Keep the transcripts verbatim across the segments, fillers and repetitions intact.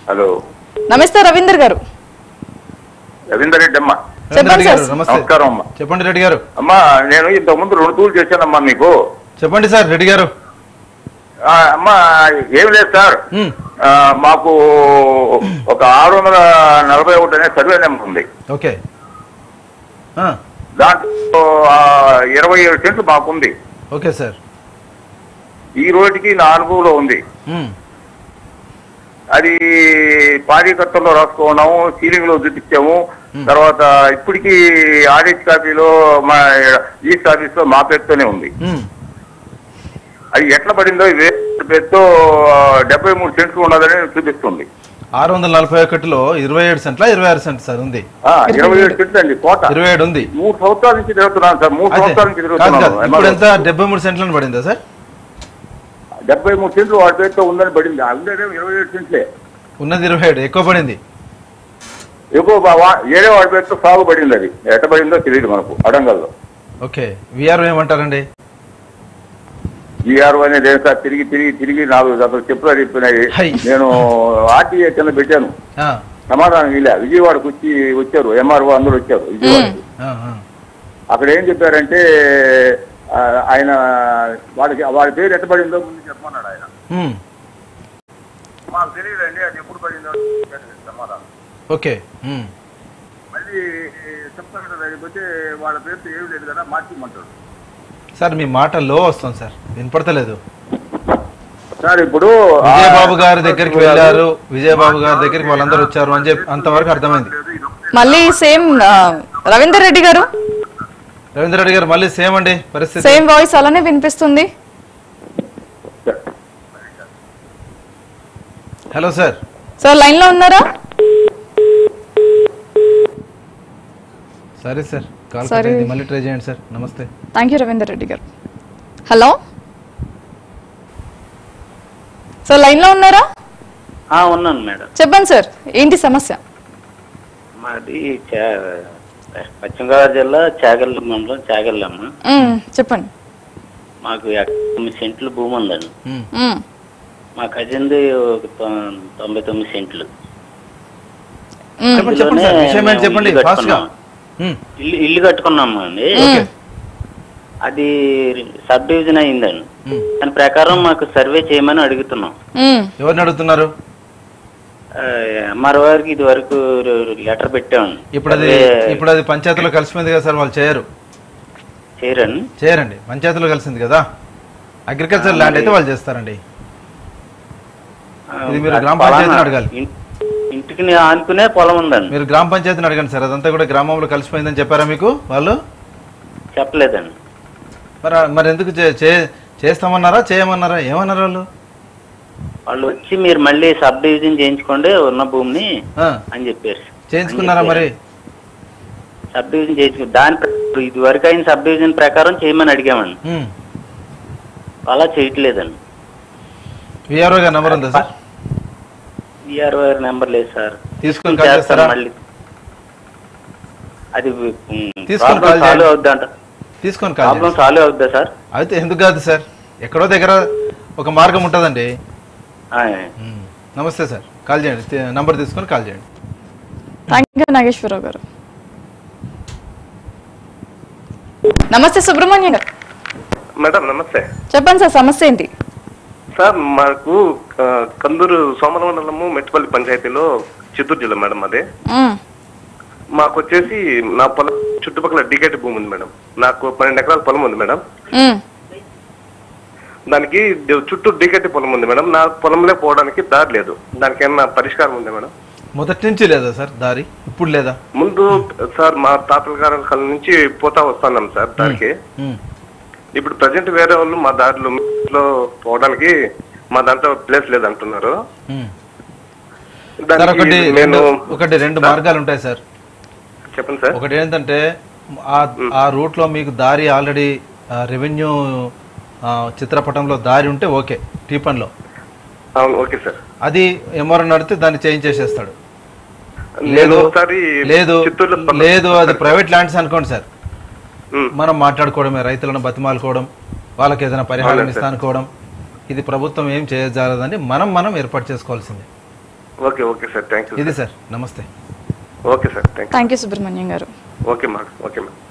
Hello నమస్తే రవీందర్ గారు. రవీందర్ రెడ్డి అమ్మా. నమస్కారం అమ్మా. చెప్పండి రెడ్డి గారు. అమ్మా నేను ఇంతకు ముందు రెండు తూర్లు చేశానమ్మా మీకు. చెప్పండి సార్ రెడ్డి గారు. అమ్మా ఏం లేదు సార్, మాకు ఒక ఆరు వందల నలభై ఒకటి అనే సర్వే నెంబర్ ఉంది. ఓకే. దాంట్లో ఇరవై ఏడు సెంట్లు మాకుంది. Okay sir. ఈ రోజుకి నాలుగులో ఉంది. అది పారీకర్తల్లో రాసుకున్నాము, సీలింగ్ లో చూపించాము. తర్వాత ఇప్పటికీ ఆడిట్ కాపీలో మా ఈస్ట్ ఆఫీస్ లో మా పేరుతోనే ఉంది. అది ఎట్లా పడిందో పేరుతో డెబ్బై మూడు సెంట్లు ఉన్నదని చూపిస్తుంది. ఆరు వందల నలభై ఒకటిలో ఇరవై ఏడు సెంట్ల ఇరవై ఆరు సెంట్ సార్ ఉంది. ఇరవై ఏడు సెంట్లు అండి కోట. ఇరవై ఏడు ఉంది. మూడు సంవత్సరాల నుంచి తిరుగుతున్నాను సార్. మూడు సంవత్సరాల నుంచి తిరుగుతున్నాను. ఇప్పుడు ఎంత డెబ్బై మూడు సెంట్లను పడిందా సార్? డెబ్బై మూడు సెంట్లు వాడి పేరుతో ఉందని పడింది. అందులో ఇరవై ఏడు సెంట్లే ఉన్నది. ఇరవై ఏడు ఎక్కువ పడింది. ఎక్కువ బావా ఏడే వాడి పేరుతో సాగు పడింది. అది ఎట్ట పడిందో తెలియదు మనకు అడంగల్లో. ఓకే. విఆర్ఓ ఏమంటారండి? విఆర్ఓ అనేది ఏం సార్, తిరిగి తిరిగి తిరిగి నాలుగు అసలు చెప్పులు అడిగిపోయినాయి. నేను ఆర్టీఏ కింద పెట్టాను, సమాధానం ఇలా. విజయవాడకు వచ్చి వచ్చారు ఎంఆర్ఓ, అందరూ వచ్చారు విజయవాడకి. అక్కడ ఏం చెప్పారంటే ఆయన వాడికి వాడి పేరు ఎట్ట పడిందో ముందు చెప్పమన్నాడు ఆయన. మాకు తెలియదండి అది ఎప్పుడు పడిందో సమాధానం. ఓకే. మళ్ళీ చెప్తాను లేకపోతే వాళ్ళ పేరుతో ఏమి లేదు కదా మార్చిమంటాడు. సార్ మీ మాట లో వస్తుంది సార్, వినపడతలేదు సార్. ఇప్పుడు విజయబాబు గారి దగ్గరికి వెళ్ళారు, విజయబాబు గారి దగ్గరికి వాళ్ళందరూ వచ్చారు అని చెప్పి అంతవరకు అర్థమైంది. మళ్ళీ సేమ్ రవీందర్ రెడ్డి గారు రవీందర్ రెడ్డి గారు మళ్ళీ సేమ్ అండి పరిస్థితి. సేమ్ వాయిస్ అలానే వినిపిస్తుంది. Hello sir. సార్ లైన్ లో ఉన్నారా? సరే సార్, కాల్ మళ్ళీ ట్రై చేయండి సార్. నమస్తే. థ్యాంక్ యూ రవీందర్ రెడ్డి గారు. హలో సార్, లైన్ లో ఉన్నారా? ఉన్నాను మేడం. చెప్పండి సార్, ఏంటి సమస్య? మాది పశ్చిమ గోదావరి జిల్లా చాగల్లు మండలం చాగల్లమ్మ. చెప్పండి. మాకు తొమ్మిది సెంట్లు భూమి ఉందండి. మా కజిన్ది ఒక తొంభై తొమ్మిది సెంట్లు. ఇల్లు ఇల్లు కట్టుకున్నాము అండి. అది సబ్ డివిజన్ అయిందండి. దాని ప్రకారం మాకు సర్వే చేయమని అడుగుతున్నాం. ఎవరిని అడుగుతున్నారు? ఎంఆర్ఓ గారికి ఇది వరకు లెటర్ పెట్టామండి. ఇప్పుడు అది ఇప్పుడు అది పంచాయతీలో కలిసిపోయింది కదా సార్, వాళ్ళు చేయరు. చేయరండి? చేయరండి, పంచాయతీలో కలిసింది కదా. అగ్రికల్చర్ ల్యాండ్ అయితే వాళ్ళు చేస్తారండి. ఇది మీరు గ్రామ పంచాయతీని అడగాలి. ఇంటికి ఆనుకునే పొలం ఉందండి. మీరు గ్రామ పంచాయతీని అడగండి సార్. అదంతా కూడా గ్రామంలో కలిసిపోయిందని చెప్పారా మీకు వాళ్ళు? చెప్పలేదండి. మరి మరి ఎందుకు చేస్తామన్నారా చేయమన్నారా ఏమన్నారు వాళ్ళు? వాళ్ళు వచ్చి మీరు మళ్ళీ సబ్ డివిజన్ చేయించుకోండి ఉన్న భూమిని అని చెప్పారు. చేయించుకున్నారా మరి? సబ్ డివిజన్ చేయించుకో దాని ఇది వరకు అయిన సబ్ డివిజన్ ప్రకారం చేయమని అడిగామండి. అలా చేయట్లేదండి. విఆర్ఓ గారి నెంబర్ ఉందా సార్? విఆర్ఓ గారి నెంబర్ లేదు సార్. తీసుకొని కాల్ చేస్తారా? మళ్ళీ అది తీసుకొని కాల్ సాల్వ్ అవుద్దా అంట? తీసుకొని ప్రాబ్లం సాల్వ్ అవుద్దా సార్? అయితే ఎందుకు కాదు సార్, ఎక్కడో దగ్గర ఒక మార్గం ఉంటుందండి. నమస్తే సార్, కాల్ చేయండి, నంబర్ తీసుకొని కాల్ చేయండి. థ్యాంక్ యూ నాగేశ్వరరావు గారు. నమస్తే సుబ్రహ్మణ్యం గారు. మేడం నమస్తే. చెప్పండి సార్, సమస్య ఏంటి? సార్ మాకు కందూరు సోమల మండలము మెట్టుపల్లి పంచాయతీలో చిత్తూరు జిల్లా మేడం. అదే మాకు వచ్చేసి నా పొలం చుట్టుపక్కల డికెట్ భూమి ఉంది మేడం. నాకు పన్నెండు ఎకరాల పొలం ఉంది మేడం. దానికి చుట్టూ డికెట్ పొలం ఉంది మేడం. నా పొలంలో పోవడానికి దారి లేదు. దానికి ఏమన్నా పరిష్కారం ఉంది మేడం? మొదటి నుంచి లేదా సార్ దారి? ఇప్పుడు లేదా? ముందు సార్ మా తాతల గారి కాలం నుంచి పోతా వస్తున్నాం సార్ దానికి. ఇప్పుడు ప్రజెంట్ వేరే వాళ్ళు మా దారిలో పోవడానికి మా దాంట్లో ప్లేస్ లేదంటున్నారు. ఒకటి రెండు మార్గాలు ఉంటాయి సార్. చెప్పండి సార్. ఒకటి ఏంటంటే ఆ రూట్ లో మీకు దారి ఆల్రెడీ రెవెన్యూ చిత్రపటంలో దారి ఉంటే ఓకే, టీపన్ లో ఓకే సార్. అది ఎంఆర్ఓ నడితే దాన్ని చేంజ్ చేసేస్తాడు. లేదు లేదు లేదు అది ప్రైవేట్ ల్యాండ్స్ అనుకోండి సార్, మనం మాట్లాడుకోవడమే, రైతులను బతిమాలుకోవడం, వాళ్ళకి ఏదైనా పరిహారం ఇస్తా అనుకోవడం. ఇది ప్రభుత్వం ఏం చేయజాలదని మనం మనం ఏర్పాటు చేసుకోవాల్సిందే. Okay okay sir thank you ఇది సార్ నమస్తే. Okay sir thank thank you Subrahmanyam గారు. Okay madam okay madam.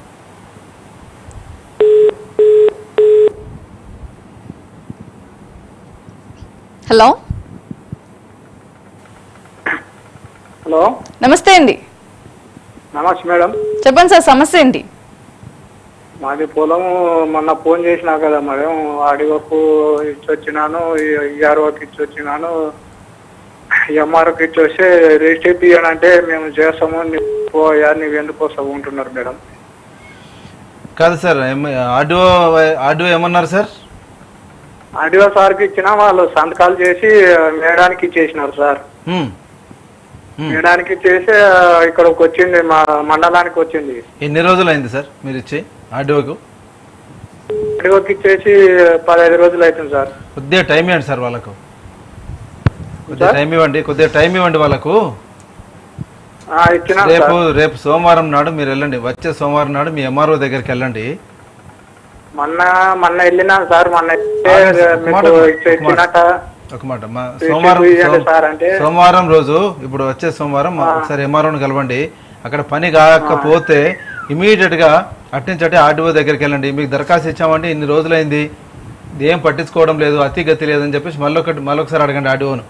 Hello hello నమస్తే అండి. నమస్తే మేడం. చెప్పండి సార్ సమస్య ఏంటి? మాది పొలం మొన్న ఫోన్ చేసినా కదా మేడం, ఆడివకు ఇచ్చి వచ్చినాను, ఈఆర్ఓకి ఇచ్చి వచ్చినాను, ఎంఆర్ఓకి ఇచ్చి వస్తే రిజిస్టర్ తీయనంటే మేము చేస్తాము పోయా నువ్వు ఎందుకు వస్తావు ఉంటున్నారు మేడం. కాదు సార్ ఆడియో ఆడియో ఏమన్నారు సార్? ఆడియో సార్కి ఇచ్చినా వాళ్ళు సంతకాలు చేసి మేడానికి ఇచ్చేసినారు సార్. మేడానికి ఇచ్చేసి ఇక్కడికి వచ్చింది, మా మండలానికి వచ్చింది. ఎన్ని రోజులు అయింది సార్ మీరు ఇచ్చి ఆడియోకు? ఆడియోకి ఇచ్చేసి పదహైదు రోజులు అవుతుంది సార్. కొద్దిగా టైం ఇవ్వండి సార్ వాళ్ళకు, కొద్దిగా టైం ఇవ్వండి, కొద్దిగా టైం ఇవ్వండి వాళ్ళకు. రేపు రేపు సోమవారం నాడు మీరు వెళ్ళండి, వచ్చే సోమవారం నాడు మీ ఎంఆర్ఓ దగ్గరికి వెళ్ళండి. మొన్న మొన్న వెళ్ళినాను సార్. మొన్న ఒక మాట మా సోమవారం సోమవారం రోజు ఇప్పుడు వచ్చే సోమవారం ఒకసారి ఎంఆర్ఓని కలవండి. అక్కడ పని కాకపోతే ఇమీడియట్ గా అట్నుంచి ఆర్డీఓ దగ్గరికి వెళ్ళండి. మీకు దరఖాస్తు ఇచ్చామంటే ఇన్ని రోజులైంది, ఏం పట్టించుకోవడం లేదు, అతి గతి లేదని చెప్పేసి మళ్ళొకటి మళ్ళొకసారి అడగండి ఆర్డీఓను.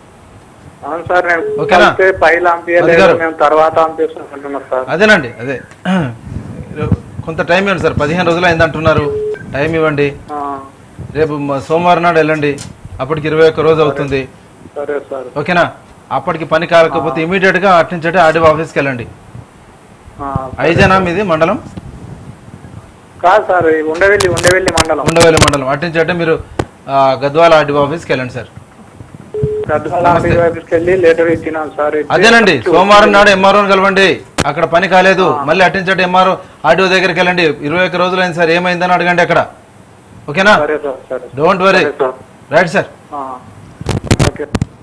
అదేనండి అదే కొంత టైం ఇవ్వండి సార్. పదిహేను రోజులు అయింది అంటున్నారు, టైం ఇవ్వండి. రేపు సోమవారం నాడు వెళ్ళండి, అప్పటికి ఇరవై ఒక్క రోజు అవుతుంది. ఓకేనా? అప్పటికి పని కాకపోతే ఇమీడియట్ గా అటు నుంచి ఆర్డీఓ ఆఫీస్కి వెళ్ళండి. ఐజనా మీది మండలం? ఉండవెల్లి మండలం. ఉండవెల్లి మండలం. అటు నుంచి అంటే మీరు గద్వాల ఆర్డీఓ ఆఫీస్కి వెళ్ళండి సార్. అదేనండి సోమవారం నాడు ఎంఆర్ఓని కలవండి. అక్కడ పని కాలేదు, మళ్ళీ అట్టించండి ఎంఆర్ఓ ఆర్డీఓ దగ్గరికి వెళ్ళండి. ఇరవై ఒక్క రోజులు అయింది సార్, ఏమైందని అడగండి అక్కడ. ఓకేనా? Don't worry. Right sir.